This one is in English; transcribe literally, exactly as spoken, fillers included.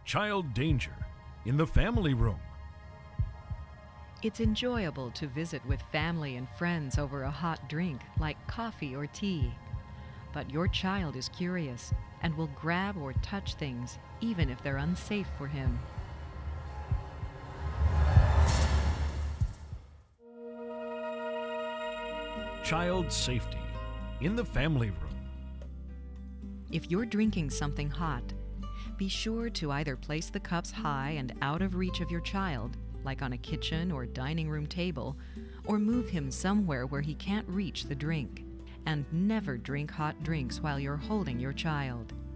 Child danger in the family room. It's enjoyable to visit with family and friends over a hot drink like coffee or tea. But your child is curious and will grab or touch things even if they're unsafe for him. Child safety in the family room. If you're drinking something hot, be sure to either place the cups high and out of reach of your child, like on a kitchen or dining room table, or move him somewhere where he can't reach the drink. And never drink hot drinks while you're holding your child.